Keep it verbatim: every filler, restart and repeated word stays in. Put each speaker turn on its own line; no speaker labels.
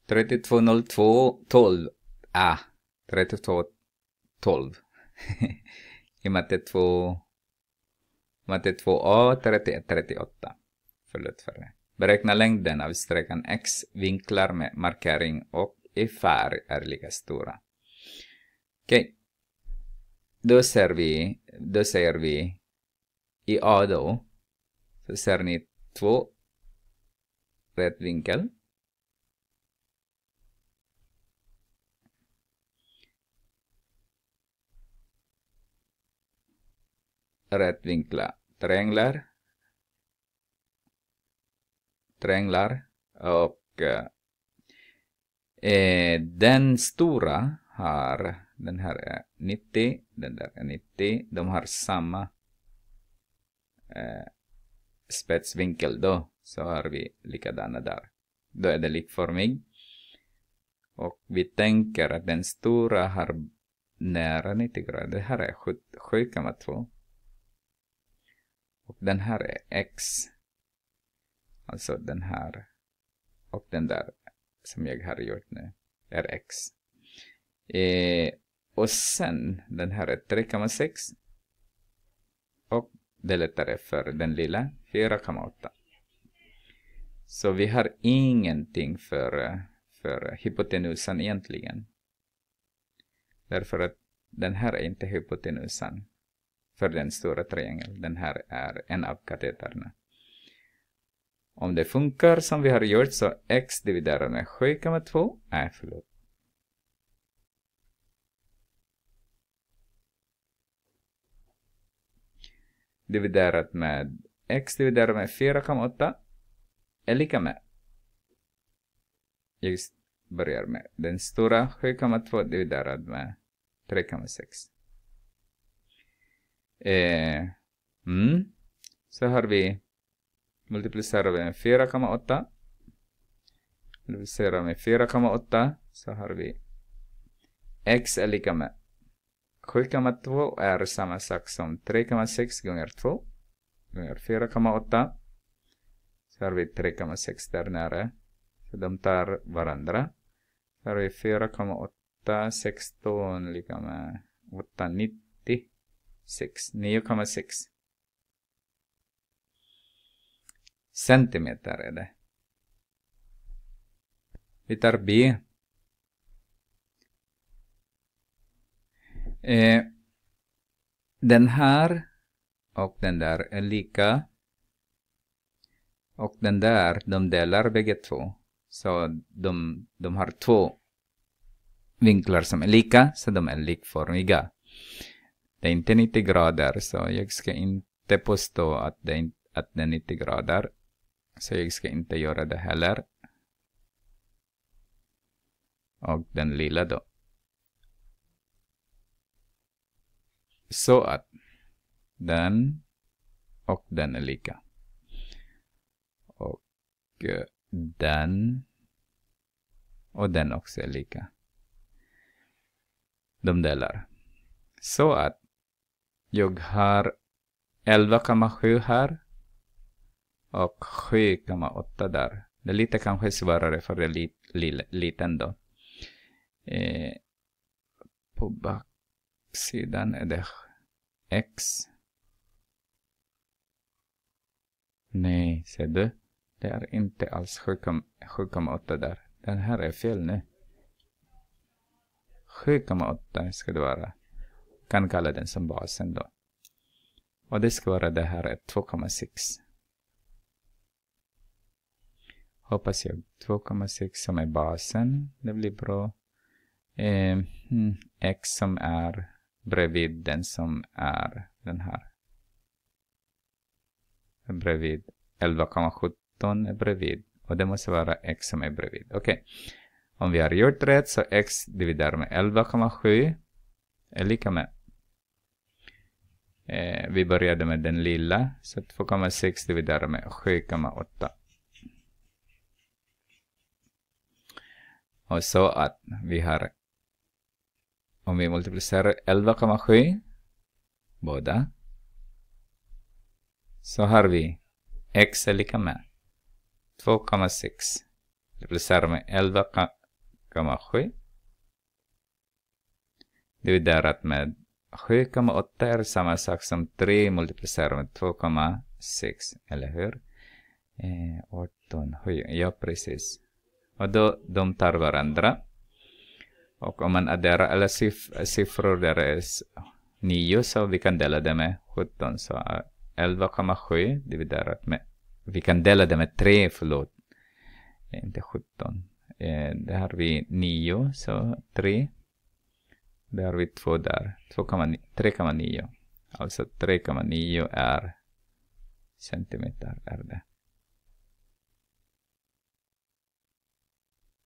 trettiotvå noll två tolv. Ah, trettiotvå tolv. I matte två, matte två A trettioett trettioåtta. Förlåt för det. Beräkna längden av sträckan X, vinklar med markering och i färg är lika stora. Okej. Okay. Då ser vi, då ser vi i A då, så ser ni två rätt vinkel. Rätt vinkla trianglar. Trianglar. Och eh, den stora har, den här är nittio, den där är nittio. De har samma eh, spetsvinkel då. Så har vi likadana där. Då är det likformig. Och vi tänker att den stora har nära nittio grader. Det här är sju komma två. Och den här är X. Alltså den här. Och den där som jag har gjort nu är X. Eh, och sen den här är tre komma sex. Och det är lättare för den lilla fyra komma åtta. Så vi har ingenting för, för hypotenusan egentligen. Därför att den här är inte hypotenusan för den stora triangeln. Den här är en av kateterna. Om det funkar som vi har gjort så X dividerat med sju komma två. Nej, förlåt. Dividerat med X dividerat med fyra komma åtta är lika med. Jag börjar med den stora sju komma två dividerat med tre komma sex. Eh, mm. Så har vi multiplicerar vi med fyra komma åtta. Multiplicerar med fyra komma åtta så har vi X är lika med sju komma två är samma sak som tre komma sex gånger två gånger fyra komma åtta. Så har vi tre komma sex där nära. Så de tar varandra. Så har vi fyra komma åtta, sexton lika med åtta, nittio, sex, nio komma sex. Centimeter är det. Vi tar B. Eh, den här och den där är lika. Och den där, de delar bägge två. Så de, de har två vinklar som är lika. Så de är likformiga. Det är inte nittio grader. Så jag ska inte påstå att det, är, att det är nittio grader. Så jag ska inte göra det heller. Och den lilla då. Så att den och den är lika. Och den och den också är lika. De delar. Så att jag har elva komma sju här. Och sju komma åtta där. Det är lite kanske svårare för det lit, li, liten då. Eh, på baksidan är det X. Nej, ser du? Det är inte alls sju komma åtta där. Den här är fel nu. sju komma åtta ska det vara. Kan kalla den som basen då. Och det ska vara det här är två komma sex. Hoppas jag två komma sex som är basen. Det blir bra. Eh, hmm, X som är bredvid den som är den här. Bredvid. elva komma sjutton är bredvid. Och det måste vara X som är bredvid. Okej. Okay. Om vi har gjort rätt så X dividerat med elva komma sju är lika med. Eh, vi började med den lilla. Så två komma sex dividerat med sju komma åtta. Och så att vi har, om vi multiplicerar elva komma sju, båda, så har vi X är lika med två komma sex multiplicerar med elva komma sju. Dividerat med sju komma åtta är samma sak som tre multiplicerat med två komma sex, eller hur? Eh, arton, sju, ja precis. Och då, de tar varandra. Och om man adderar alla siff- siffror där är nio, så vi kan dela det med sjutton. Så elva komma sju dividerat med, vi kan dela det med tre, förlåt. Inte sjutton. Eh, där har vi nio, så tre. Där har vi två där. tre komma nio. Alltså tre komma nio är centimeter är det.